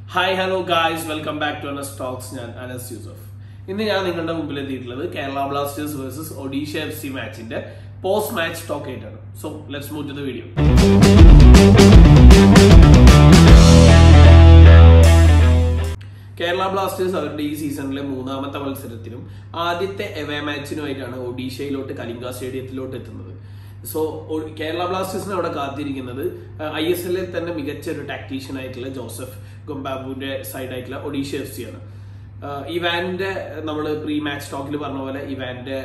Hi, hello guys, welcome back to Talkz. Anas Yusuf. In the Kerala Blasters vs Odisha FC match in the post-match talk. So let's move to the video. Kerala Blasters are this season le മൂന്നാമത്തെ മത്സരത്തിലും ആദ്യത്തെ away matchനുമായിട്ടാണ് ഒഡീഷയിലോട്ട് Kalinga സ്റ്റേഡിയത്തിലോട്ട് എത്തുന്നത്. So Kerala Blasters അവിടെ കാത്തിരിക്കുന്നത് ISL ൽ തന്നെ മികച്ച ഒരു ടാക്ടീഷ്യൻ ആയിട്ടുള്ള ജോസഫ് ഗൊംബാബുവിന്റെ സൈഡ് ആയിട്ടുള്ള ഒഡീഷ FC ആണ്. ഇവാന്റെ നമ്മൾ പ്രീ മാച്ച് ടോക്കിൽ പറഞ്ഞ പോലെ ഇവാന്റെ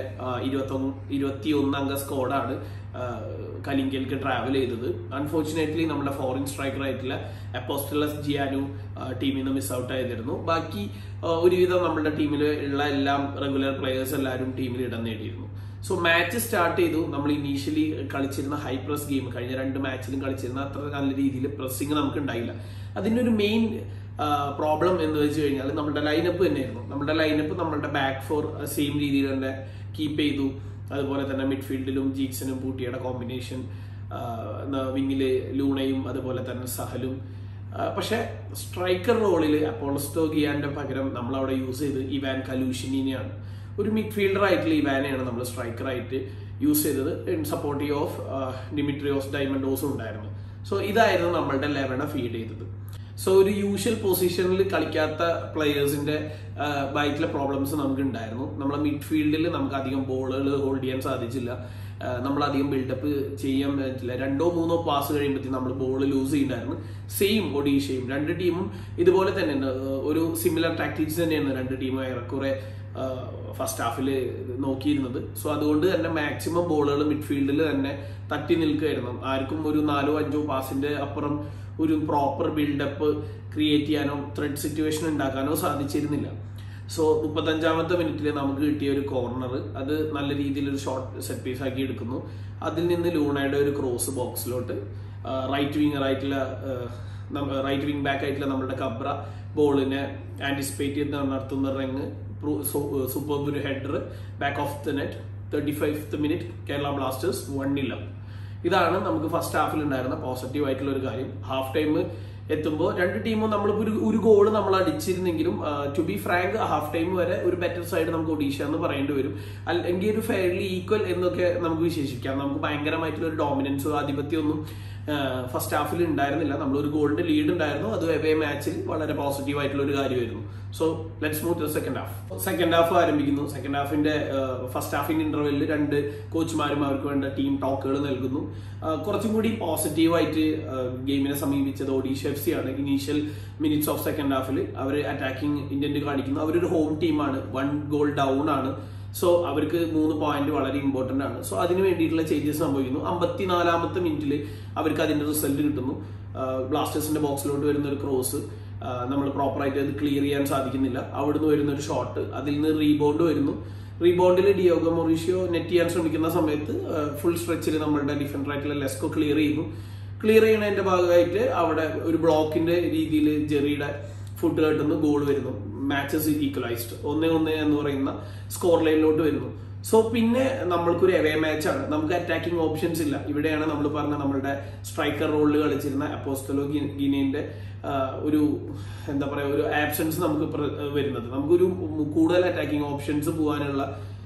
21 അംഗ സ്ക്വാഡാണ് കലിംഗയിലേക്ക് ട്രാവൽ ചെയ്തത്. അൺഫോർച്ചുനേറ്റ്ലി നമ്മുടെ ഫോറിൻ സ്ട്രൈക്കർ ആയിട്ടുള്ള അപ്പോസ്റ്റലസ് ജിയാനു ടീമിൽ നിന്ന് മിസ് ഔട്ട് ആയിരുന്നു. ബാക്കി ഒരുവിധം നമ്മുടെ ടീമിൽ ഉള്ള എല്ലാം റെഗുലർ പ്ലെയേഴ്സ് എല്ലാവരും ടീമിൽ ഇടം നേടിയിരുന്നു. സോ മാച്ച് സ്റ്റാർട്ട് ചെയ്തു. നമ്മൾ ഇനീഷ്യലി കളിച്ചിരുന്ന ഹൈ പ്രസ് ഗെയിം കഴിഞ്ഞ 2 മാച്ചിലും കളിച്ചിരുന്ന അത്ര നല്ല രീതിയിൽ പ്രസ്സിങ് നമുക്ക് ഉണ്ടായില്ല. അതിന്റെ ഒരു മെയിൻ പ്രോബ്ലം എന്ന് വെച്ച് കഴിഞ്ഞാൽ നമ്മുടെ ലൈനപ്പ് തന്നെയായിരുന്നു. നമ്മുടെ ലൈനപ്പ് നമ്മുടെ ബാക്ക് ഫോർ സെയിം രീതിയിൽ തന്നെ കീപ്പ് ചെയ്തു. അതുപോലെ തന്നെ മിഡ്ഫീൽഡിലും ജീക്സനും പൂട്ടിയുടെ കോമ്പിനേഷൻ, വിങ്ങില് ലൂണയും അതുപോലെ തന്നെ സഹലും. പക്ഷെ സ്ട്രൈക്കർ റോളിൽ അപ്പോളസ്റ്റോ ഗിയാന്റെ പകരം നമ്മൾ അവിടെ യൂസ് ചെയ്ത് ഇവാൻ കലൂഷിനിനെയാണ്. ഒരു മിഡ്ഫീൽഡർ ആയിട്ടുള്ള ഇവാനെയാണ് നമ്മൾ സ്ട്രൈക്കർ ആയിട്ട് യൂസ് ചെയ്തത്. ഇൻ സപ്പോർട്ടീവ് ഓഫ് ഡിമിട്രിയോസ് ഡയമൻഡോസും ഉണ്ടായിരുന്നു. സോ ഇതായിരുന്നു നമ്മളുടെ 11 ഫീഡ് ചെയ്തത്. സോ ഒരു യൂഷ്വൽ പൊസിഷനിൽ കളിക്കാത്ത പ്ലെയേഴ്സിന്റെ ബാക്കിലെ പ്രോബ്ലംസ് നമുക്ക് ഉണ്ടായിരുന്നു. നമ്മളെ മിഡ്ഫീൽഡിൽ നമുക്ക് അധികം ബോളുകൾ ഹോൾഡ് ചെയ്യാൻ സാധിച്ചില്ല. നമ്മളധികം ബിൽഡപ്പ് ചെയ്യാൻ പറ്റില്ല. 2-3 പാസ് കഴിയുമ്പോഴത്തേക്കും നമ്മൾ ബോൾ ലൂസ് ചെയ്യുന്നുണ്ടായിരുന്നു. സെയിം ഒഡീഷയും 2 ടീമും ഇതുപോലെ തന്നെ ഒരു സിമിലർ ടാക്ടിക്സ് തന്നെയാണ് 2 ടീമും ഏറെക്കുറെ ഫസ്റ്റ് ഹാഫിൽ നോക്കിയിരുന്നത്. സോ അതുകൊണ്ട് തന്നെ മാക്സിമം ബോളുകൾ മിഡ്ഫീൽഡിൽ തന്നെ തട്ടി നിൽക്കുകയായിരുന്നു. ആർക്കും ഒരു 4-5 പാസിന്റെ അപ്പുറം ഒരു പ്രോപ്പർ ബിൽഡപ്പ് ക്രിയേറ്റ് ചെയ്യാനോ ത്രെഡ് സിറ്റുവേഷൻ ഉണ്ടാക്കാനോ സാധിച്ചിരുന്നില്ല. സോ 35ാമത്തെ മിനിറ്റിൽ നമുക്ക് കിട്ടിയ ഒരു കോർണർ, അത് നല്ല രീതിയിൽ ഒരു ഷോർട്ട് സെറ്റ് പീസ് ആക്കി എടുക്കുന്നു. അതിൽ നിന്ന് ലൂണയുടെ ഒരു ക്രോസ് ബോക്സിലോട്ട് റൈറ്റ് വിങ് ബാക്ക് ആയിട്ടുള്ള നമ്മുടെ കബ്ര ബോളിനെ ആന്റിസിപ്പേറ്റ് ചെയ്ത് നടത്തുന്ന റങ് സൂപ്പർ ഒരു header back of the net. 35th minute Kerala Blasters 1-0. ഇതാണ് നമുക്ക് ഫസ്റ്റ് ഹാഫിൽ ഉണ്ടായിരുന്ന പോസിറ്റീവ് ആയിട്ടുള്ള ഒരു കാര്യം. ഹാഫ് ടൈം എത്തുമ്പോൾ 2 ടീമും നമ്മളിപ്പോൾ ഒരു ഗോൾ നമ്മൾ അടിച്ചിരുന്നെങ്കിലും to be frank half time വരെ ഒരു ബെറ്റർ സൈഡ് നമുക്ക് ഒഡീഷ എന്ന് പറയേണ്ടി വരും. അല്ലെങ്കിൽ ഒരു ഫെയർലി ഈക്വൽ എന്നൊക്കെ നമുക്ക് വിശേഷിക്കാം. നമുക്ക് ഭയങ്കരമായിട്ടുള്ള ഒരു ഡോമിനൻസോ ആധിപത്യമൊന്നും ഫസ്റ്റ് ഹാഫിൽ ഉണ്ടായിരുന്നില്ല. നമ്മളൊരു ഗോളിന്റെ ലീഡ് ഉണ്ടായിരുന്നു. അത് എവേ മാച്ചിൽ വളരെ പോസിറ്റീവ് ആയിട്ടുള്ള ഒരു കാര്യമായിരുന്നു. So let's move to second half. Second half ആരംഭിക്കുന്നു. സെക്കൻഡ് ഹാഫിന്റെ ഫസ്റ്റ് ഹാഫിന്റെ ഇന്റർവെല്ലിൽ 2 കോച്ചുമാരും അവർക്ക് വേണ്ട ടീം ടോക്കുകൾ നൽകുന്നു. കുറച്ചും കൂടി പോസിറ്റീവായിട്ട് ഗെയിമിനെ സമീപിച്ചത് ഒഡീഷ FC ആണ്. ഇനീഷ്യൽ മിനിറ്റ്സ് ഓഫ് സെക്കൻഡ് ഹാഫിൽ അവർ അറ്റാക്കിംഗ് ഇന്റന്റ് കാണിക്കുന്നു. അവരൊരു ഹോം ടീമാണ്, 1 ഗോൾ ഡൗൺ ആണ്. സോ അവർക്ക് 3 പോയിന്റ് വളരെ ഇമ്പോർട്ടന്റ് ആണ്. സോ അതിന് വേണ്ടിയിട്ടുള്ള ചേഞ്ചസ് സംഭവിക്കുന്നു. 54ാമത്തെ മിനിറ്റിൽ അവർക്ക് അതിന്റെ റിസൾട്ട് കിട്ടുന്നു. ബ്ലാസ്റ്റേഴ്സിന്റെ ബോക്സിലോട്ട് വരുന്ന ഒരു ക്രോസ് നമ്മൾ പ്രോപ്പറായിട്ട് അത് ക്ലിയർ ചെയ്യാൻ സാധിക്കുന്നില്ല. അവിടുന്ന് വരുന്ന ഒരു ഷോട്ട്, അതിൽ നിന്ന് റീബൗണ്ട് വരുന്നു. റീബൗണ്ടിൽ ഡിയോഗോ മൊറീഷ്യോ നെറ്റ് ചെയ്യാൻ ശ്രമിക്കുന്ന സമയത്ത് ഫുൾ സ്ട്രെച്ചിൽ നമ്മളുടെ ഡിഫൻഡർ ആയിട്ടുള്ള ലെസ്കോ ക്ലിയർ ചെയ്യുന്നു. ക്ലിയർ ചെയ്യുന്നതിന്റെ ഭാഗമായിട്ട് അവിടെ ഒരു ബ്ലോക്കിന്റെ രീതിയിൽ ജെറിയുടെ ഫുഡ് കെട്ടുന്നു, ഗോൾ വരുന്നു. മാച്ചസ് ഈക്വലൈസ്ഡ് 1-1 എന്ന് പറയുന്ന സ്കോർ ലൈനിലോട്ട് വരുന്നു. സോ പിന്നെ നമ്മൾക്കൊരു എവേ മാച്ചാണ്. നമുക്ക് അറ്റാക്കിംഗ് ഓപ്ഷൻസ് ഇല്ല. ഇവിടെയാണ് നമ്മൾ പറഞ്ഞ നമ്മളുടെ സ്ട്രൈക്കർ റോളിൽ കളിച്ചിരുന്ന അപ്പോസ്റ്റലോ ഗിനിന്റെ ഒരു എന്താ പറയുക ഒരു ആബ്സെൻസ് നമുക്ക് വരുന്നത്. നമുക്കൊരു കൂടുതൽ അറ്റാക്കിംഗ് ഓപ്ഷൻസ് പോകാനുള്ള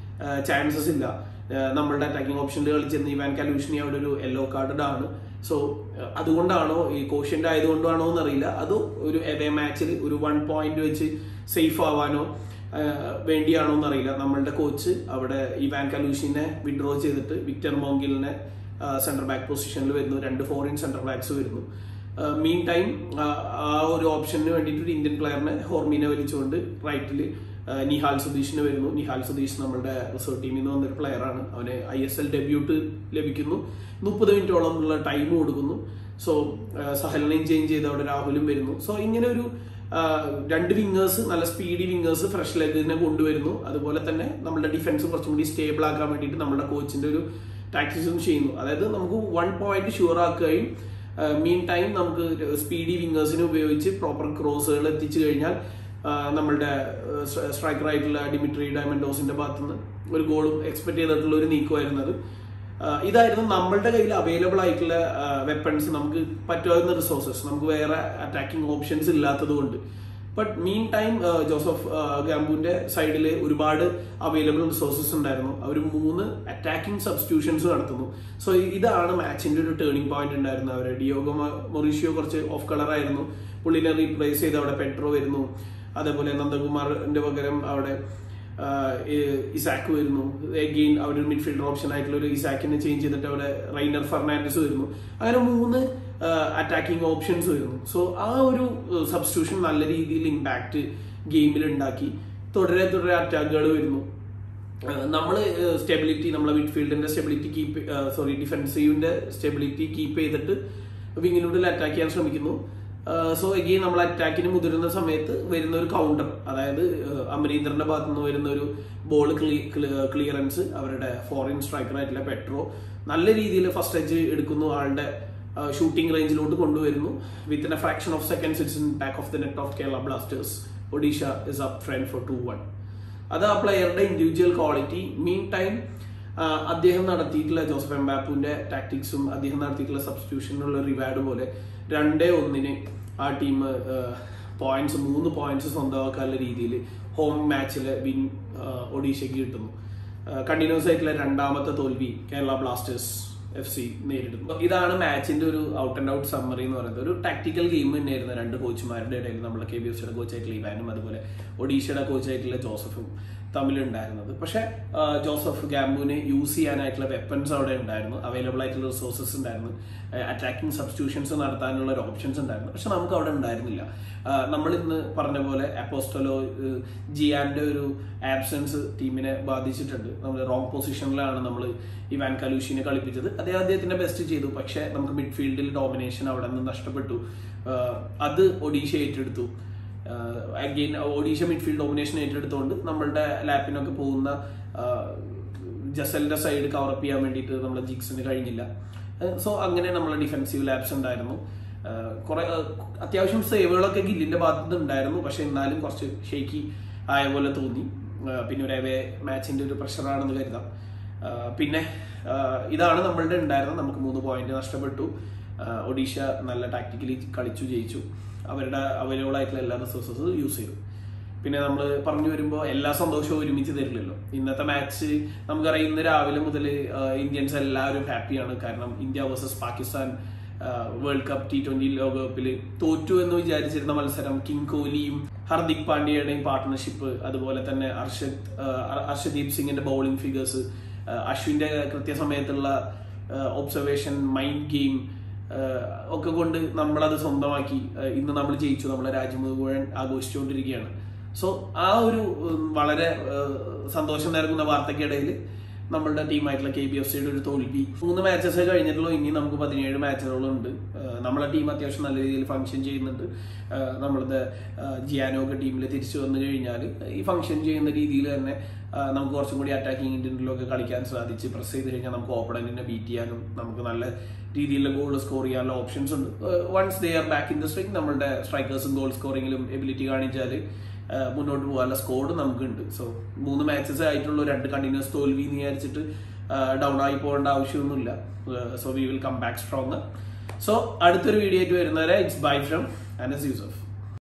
ചാൻസസ് ഇല്ല. നമ്മളുടെ അറ്റാക്കിംഗ് ഓപ്ഷനിൽ കളിച്ചിരുന്ന ഇവാൻ കലൂഷിനി അവിടെ ഒരു യെല്ലോ കാർഡ് ആണ്. സോ അതുകൊണ്ടാണോ ഈ കോഷ്യന്റ് ആയതുകൊണ്ടാണോ എന്നറിയില്ല. അത് ഒരു എവേ മാച്ചിൽ ഒരു 1 പോയിന്റ് വെച്ച് സേഫ് ആവാനോ വേണ്ടിയാണോ എന്നറിയില്ല. നമ്മളുടെ കോച്ച് അവിടെ ഇവാൻ കലൂഷിനെ വിഡ്രോ ചെയ്തിട്ട് വിക്ടർ മോങ്കിലിനെ സെന്റർ ബാക്ക് പൊസിഷനിൽ വരുന്നു. 2 ഫോറിൻ സെന്റർ ബാക്സ് വരുന്നു. മീൻ ടൈം ആ ഒരു ഓപ്ഷന് വേണ്ടിയിട്ട് ഒരു ഇന്ത്യൻ പ്ലെയറിനെ ഹോർമീനെ വലിച്ചുകൊണ്ട് റൈറ്റിൽ നിഹാൽ സുധീഷിന് വരുന്നു. നിഹാൽ സുധീഷ് നമ്മുടെ റിസർവ് ടീമിൽ നിന്ന് വന്നൊരു പ്ലെയറാണ്. അവന് ISL ഡെബ്യൂട്ട് ലഭിക്കുന്നു. 30 മിനിറ്റോളം ഉള്ള ടൈം കൊടുക്കുന്നു. സോ സഹലിനെയും ചേഞ്ച് ചെയ്ത് അവിടെ രാഹുലും വരുന്നു. സോ ഇങ്ങനെ ഒരു 2 വിങ്ങേഴ്സ്, നല്ല സ്പീഡി വിങ്ങേഴ്സ് ഫ്രഷ് ലെഗിനെ കൊണ്ടുവരുന്നു. അതുപോലെ തന്നെ നമ്മുടെ ഡിഫൻസ് കുറച്ചും കൂടി സ്റ്റേബിൾ ആക്കാൻ വേണ്ടിയിട്ട് നമ്മുടെ കോച്ചിന്റെ ഒരു ടാക്ടിക്സും ചെയ്യുന്നു. അതായത് നമുക്ക് 1 പോയിന്റ് ഷുവർ ആക്കുകയും മീൻ ടൈം നമുക്ക് സ്പീഡി വിങ്ങേഴ്സിനെ ഉപയോഗിച്ച് പ്രോപ്പർ ക്രോസുകൾ എത്തിച്ചു കഴിഞ്ഞാൽ നമ്മളുടെ സ്ട്രൈക്കർ ആയിട്ടുള്ള ഡിമിട്രി ഡയമൻഡോസിന്റെ ഭാഗത്തുനിന്ന് ഒരു ഗോളും എക്സ്പെക്ട് ചെയ്തിട്ടുള്ള ഒരു നീക്കമായിരുന്നത്. ഇതായിരുന്നു നമ്മളുടെ കയ്യിൽ അവൈലബിൾ ആയിട്ടുള്ള വെപ്പൺസ്, നമുക്ക് പറ്റുന്ന റിസോഴ്സസ്, നമുക്ക് വേറെ അറ്റാക്കിംഗ് ഓപ്ഷൻസ് ഇല്ലാത്തത് കൊണ്ട്. ബട്ട് മീൻ ടൈം ജോസഫ് ഗാംബുവിന്റെ സൈഡിൽ ഒരുപാട് അവൈലബിൾ റിസോഴ്സസ് ഉണ്ടായിരുന്നു. അവർ 3 അറ്റാക്കിംഗ് സബ്സ്റ്റിറ്റ്യൂഷൻസ് നടത്തുന്നു. സോ ഇതാണ് മാച്ചിന്റെ ഒരു ടേണിംഗ് പോയിന്റ് ഉണ്ടായിരുന്നത്. അവർ ഡിയോഗോ മൊറീഷ്യോ കുറച്ച് ഓഫ് കളർ ആയിരുന്നു, പുള്ളിനെ റീപ്ലേസ് ചെയ്ത് അവിടെ പെട്രോ വരുന്നു. അതേപോലെ നന്ദകുമാറിന്റെ പകരം അവിടെ ഇസാക്ക് വരുന്നു. എഗെയിൻ അവിടെ ഒരു മിഡ്ഫീൽഡർ ഓപ്ഷൻ ആയിട്ടുള്ള ഒരു ഇസാക്കിനെ ചേഞ്ച് ചെയ്തിട്ട് അവിടെ റൈനർ ഫെർണാണ്ടസ് വരുന്നു. അങ്ങനെ 3 അറ്റാക്കിംഗ് ഓപ്ഷൻസ് വരുന്നു. സോ ആ ഒരു സബ്സ്റ്റിറ്റ്യൂഷൻ നല്ല രീതിയിൽ ഇമ്പാക്ട് ഗെയിമിൽ ഉണ്ടാക്കി. തുടരെ അറ്റാക്കുകൾ വരുന്നു. നമ്മള് സ്റ്റെബിലിറ്റി, നമ്മളെ മിഡ്ഫീൽഡിന്റെ സ്റ്റെബിലിറ്റി ഡിഫെൻസീവിന്റെ സ്റ്റെബിലിറ്റി കീപ്പ് ചെയ്തിട്ട് വിങ്ങിലൂടെ അറ്റാക്ക് ചെയ്യാൻ ശ്രമിക്കുന്നു. സോ എഗെയിൻ നമ്മൾ അറ്റാക്കിന് മുതിരുന്ന സമയത്ത് വരുന്ന ഒരു കൗണ്ടർ, അതായത് അമരീന്ദറിന്റെ ഭാഗത്തു നിന്ന് വരുന്ന ഒരു ബോൾ ക്ലിയറൻസ് അവരുടെ ഫോറിൻ സ്ട്രൈക്കർ ആയിട്ടുള്ള പെട്രോ നല്ല രീതിയിൽ ഫസ്റ്റ് ടച്ച് എടുക്കുന്നു, ആളുടെ ഷൂട്ടിംഗ് റേഞ്ചിലോട്ട് കൊണ്ടുവരുന്നു. Within a fraction of seconds it's in back of the net of Kerala Blasters. Odisha is up front for 2-1. അത് ആ പ്ലെയറുടെ ഇൻഡിവിജ്വൽ ക്വാളിറ്റി. മീൻ ടൈം അദ്ദേഹം നടത്തിയിട്ടുള്ള ജോസഫ് എംബാപ്പുവിന്റെ ടാക്ടിക്സും അദ്ദേഹം നടത്തിയിട്ടുള്ള സബ്സ്റ്റിറ്റ്യൂഷനുള്ള റിവാർഡ് പോലെ 2-1 ആ ടീം 3 പോയിന്റ്സ് സ്വന്തമാക്കാനുള്ള രീതിയിൽ ഹോം മാച്ചിലെ വിൻ ഒഡീഷയ്ക്ക് കിട്ടുന്നു. കണ്ടിന്യൂസ് ആയിട്ടുള്ള 2ാമത്തെ തോൽവി കേരള ബ്ലാസ്റ്റേഴ്സ് FC നേരിടുന്നു. ഇതാണ് മാച്ചിന്റെ ഒരു ഔട്ട് ആൻഡ് ഔട്ട് സമ്മറി എന്ന് പറയുന്നത്. ഒരു ടാക്ടിക്കൽ ഗെയിം തന്നെയായിരുന്നു 2 കോച്ചുമാരുടെ ഇടയിൽ, നമ്മുടെ KBFCയുടെ കോച്ചായിട്ടുള്ള ഇവാനും അതുപോലെ ഒഡീഷയുടെ കോച്ചായിട്ടുള്ള ജോസഫും തമ്മിലുണ്ടായിരുന്നത്. പക്ഷെ ജോസഫ് ഗാംബുവിനെ യൂസ് ചെയ്യാനായിട്ടുള്ള വെപ്പൺസ് അവിടെ ഉണ്ടായിരുന്നു, അവൈലബിൾ ആയിട്ടുള്ള റിസോഴ്സസ് ഉണ്ടായിരുന്നു, അറ്റാക്കിംഗ് സബ്സ്റ്റിറ്റ്യൂഷൻസ് നടത്താനുള്ള ഒരു ഓപ്ഷൻസ് ഉണ്ടായിരുന്നു. പക്ഷെ നമുക്ക് അവിടെ ഉണ്ടായിരുന്നില്ല. നമ്മൾ ഇന്ന് പറഞ്ഞ പോലെ അപ്പോസ്റ്റലോ ജിയാന്റെ ഒരു ആബ്സെൻസ് ടീമിനെ ബാധിച്ചിട്ടുണ്ട്. നമ്മൾ റോങ് പൊസിഷനിലാണ് നമ്മൾ ഇവാൻ കലൂഷിനെ കളിപ്പിച്ചത്. അദ്ദേഹത്തിന്റെ ബെസ്റ്റ് ചെയ്തു, പക്ഷെ നമുക്ക് മിഡ്ഫീൽഡിൽ ഡോമിനേഷൻ അവിടെ നിന്ന് നഷ്ടപ്പെട്ടു. അത് ഒഡീഷ ഏറ്റെടുത്തു. അഗെയിൻ ഒഡീഷ മിഡ്ഫീൽഡ് ഡോമിനേഷൻ ഏറ്റെടുത്തുകൊണ്ട് നമ്മളുടെ ലാപ്പിനൊക്കെ പോകുന്ന ജസലിന്റെ സൈഡ് കവറപ്പ് ചെയ്യാൻ വേണ്ടിയിട്ട് നമ്മളെ ജിക്സിന് കഴിഞ്ഞില്ല. സോ അങ്ങനെ നമ്മളെ ഡിഫെൻസീവ് ലാപ്സ് ഉണ്ടായിരുന്നു. കുറെ അത്യാവശ്യം സേവുകളൊക്കെ ഗില്ലിന്റെ ഭാഗത്ത് ഉണ്ടായിരുന്നു, പക്ഷെ എന്നാലും കുറച്ച് ഷേക്കി ആയ പോലെ തോന്നി. പിന്നെ ഒരു അവേ മാച്ചിന്റെ ഒരു പ്രഷറാണെന്ന് കരുതാം. പിന്നെ ഇതാണ് നമ്മളുടെ ഉണ്ടായിരുന്നത്. നമുക്ക് 3 പോയിന്റ് നഷ്ടപ്പെട്ടു. ഒഡീഷ നല്ല ടാക്ടിക്കലി കളിച്ചു, ജയിച്ചു. അവരുടെ അവൈലബിൾ ആയിട്ടുള്ള എല്ലാ റിസോഴ്സസും യൂസ് ചെയ്തു. പിന്നെ നമ്മൾ പറഞ്ഞു വരുമ്പോൾ എല്ലാ സന്തോഷവും ഒരുമിച്ച് തരില്ലല്ലോ. ഇന്നത്തെ മാച്ച് നമുക്കറിയാം, ഇന്ന് രാവിലെ മുതൽ ഇന്ത്യൻസ് എല്ലാവരും ഹാപ്പിയാണ്. കാരണം India versus Pakistan world cup T20 ലോകകപ്പിൽ തോറ്റു എന്ന് വിചാരിച്ചിരുന്ന മത്സരം കിങ് കോഹ്ലിയും ഹർദിക് പാണ്ഡ്യയുടെയും പാർട്ട്ണർഷിപ്പ്, അതുപോലെ തന്നെ അർഷദീപ് സിംഗിന്റെ ബൗളിംഗ് ഫിഗേഴ്സ്, അശ്വിന്റെ കൃത്യസമയത്തുള്ള ഒബ്സർവേഷൻ, മൈൻഡ് ഗെയിം ഒക്കെ കൊണ്ട് നമ്മളത് സ്വന്തമാക്കി. ഇന്ന് നമ്മൾ ജയിച്ചു, നമ്മളെ രാജ്യം മുഴുവൻ ആഘോഷിച്ചുകൊണ്ടിരിക്കുകയാണ്. സോ ആ ഒരു വളരെ സന്തോഷം നൽകുന്ന വാർത്തയ്ക്കിടയിൽ നമ്മളുടെ ടീമായിട്ടുള്ള KBFCയുടെ ഒരു തോൽവി. 3 മാച്ചസ് കഴിഞ്ഞിട്ടുള്ളൂ. ഇനി നമുക്ക് 17 മാച്ചുകളുണ്ട്. നമ്മളെ ടീം അത്യാവശ്യം നല്ല രീതിയിൽ ഫംഗ്ഷൻ ചെയ്യുന്നുണ്ട്. നമ്മളുടെ ജിയാനോ ഒക്കെ ടീമിൽ തിരിച്ചു വന്നു കഴിഞ്ഞാൽ ഈ ഫംഗ്ഷൻ ചെയ്യുന്ന രീതിയിൽ തന്നെ നമുക്ക് കുറച്ചും കൂടി അറ്റാക്കിംഗ് ഇന്ത്യനിലൊക്കെ കളിക്കാൻ സാധിച്ച് പ്രസ് ചെയ്ത് കഴിഞ്ഞാൽ നമുക്ക് ഓപ്പണന്റിനെ ബീറ്റ് ചെയ്യാനും നമുക്ക് നല്ല രീതിയിലുള്ള ഗോൾ സ്കോർ ചെയ്യാനുള്ള ഓപ്ഷൻസ് ഉണ്ട്. Once they are back in the string, നമ്മളുടെ സ്ട്രൈക്കേഴ്സും ഗോൾ സ്കോറിംഗിലും എബിലിറ്റി കാണിച്ചാൽ മുന്നോട്ട് പോകാനുള്ള സ്കോഡ് നമുക്കുണ്ട്. സോ 3 മാച്ചസ് ആയിട്ടുള്ള 2 കണ്ടിന്യൂസ് തോൽവി എന്ന് വിചാരിച്ചിട്ട് ഡൗൺ ആയി പോകേണ്ട ആവശ്യമൊന്നുമില്ല. So we will come back strong. So അടുത്തൊരു വീഡിയോ ആയിട്ട് വരുന്നവരെ it's bye from Anas Yusuf.